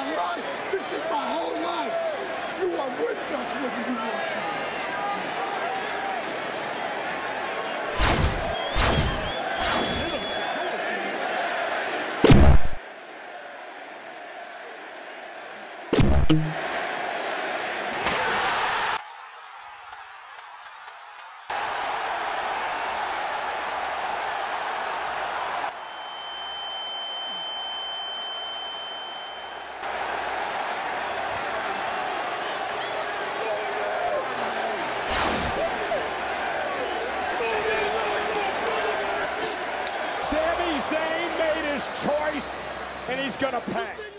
right. This is my whole life. You are with us whether you want to. Sami Zayn made his choice, and he's gonna pay.